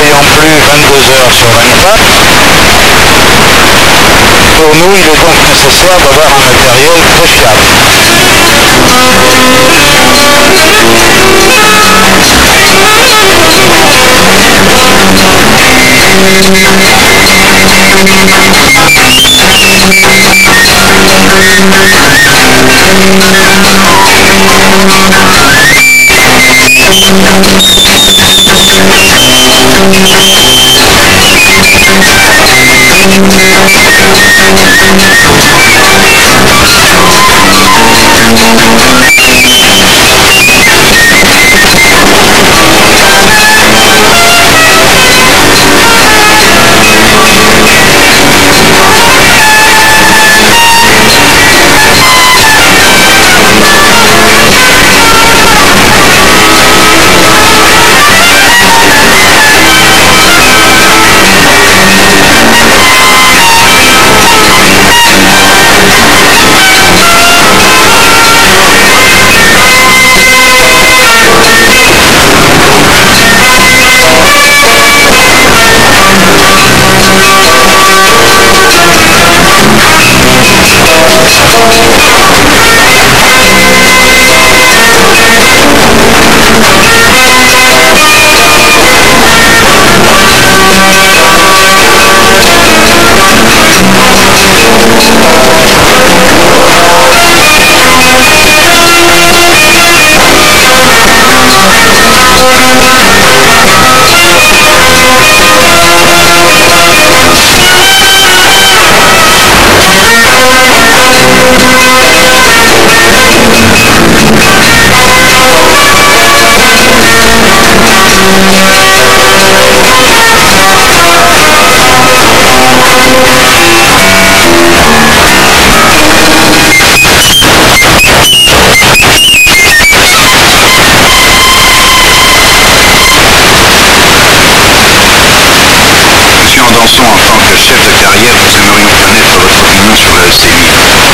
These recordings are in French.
travaillant plus 22 heures sur 24. Pour nous, il est donc nécessaire d'avoir un matériel très fiable. Danson, en tant que chef de carrière, nous aimerions connaître votre opinion sur la ECMI.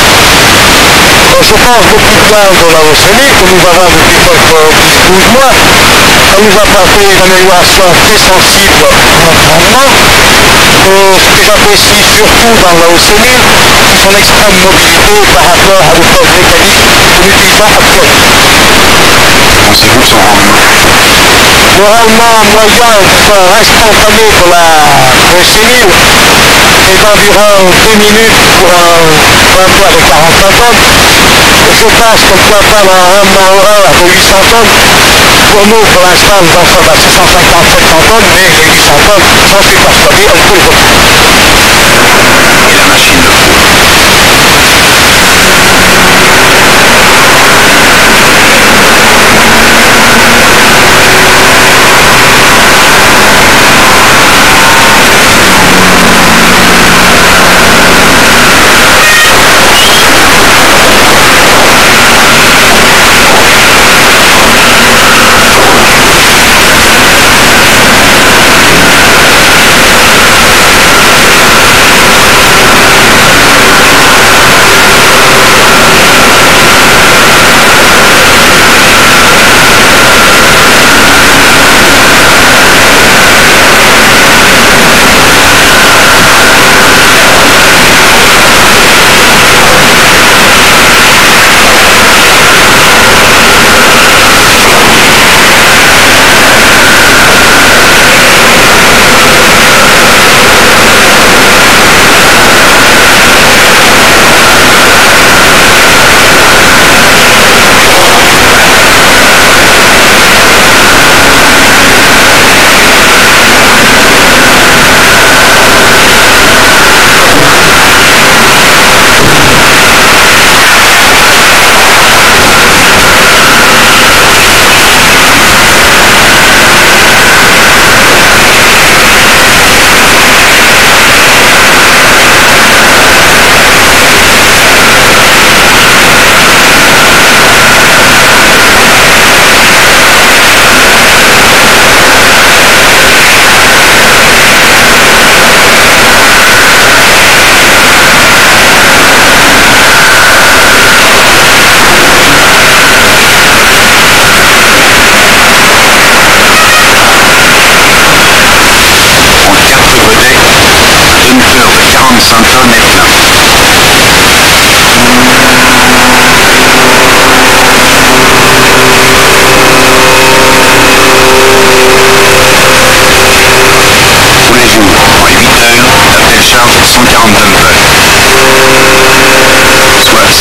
Je pense beaucoup de mal de la OCMI, que nous avons depuis quelques 12 mois. Elle nous a apporté une amélioration très sensible en rendement. Ce que j'apprécie surtout dans la OCMI, c'est son extrême mobilité par rapport à l'épreuve mécanique que nous utilisons actuellement. Pensez-vous de son rendement? Le rendement moyen instantané de la OCMI est d'environ 2 minutes pour un poids de 45 tonnes. Je pense qu'on peut atteindre un rendement horaire de 800 tonnes. Pour nous, pour l'instant, nous en sommes à 650-700 tonnes, mais les 800 tonnes, j'en suis persuadé, on peut les obtenir. Et la machine le faut.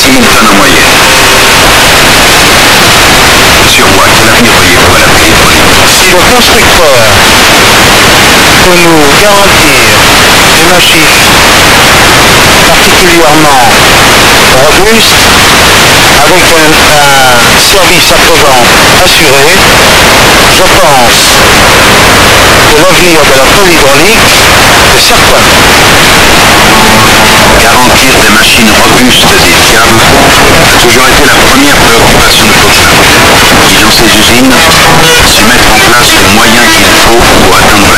Céline Tonne en moyenne. Sur moi, quel avenir voyez-vous à la Californie? Si le constructeur peut nous garantir des machines particulièrement robustes, avec un service après-vente assuré, je pense que l'avenir de la pôle hydraulique est certain. Garantir des machines robustes et fiables a toujours été la première préoccupation de Cochin. Et dans ces usines, c'est mettre en place les moyens qu'il faut pour atteindre